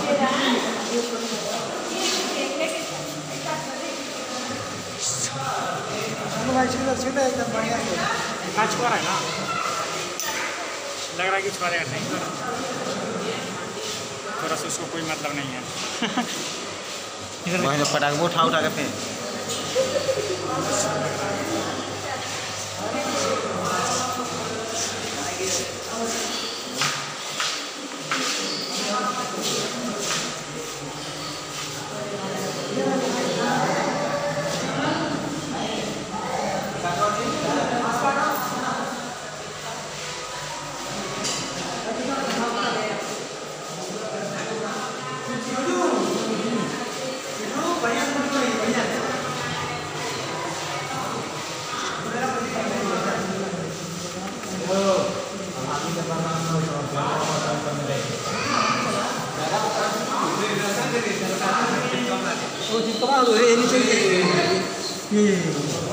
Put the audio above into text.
एकदम बढ़िया से ना छुआ रहा है ना, लग रहा है कि छुआ रहेगा नहीं, थोड़ा सा उसको कोई मतलब नहीं है। इधर पटाखे उठा उठा के फेंक। Oh, di tengah tu, ini cengkeh.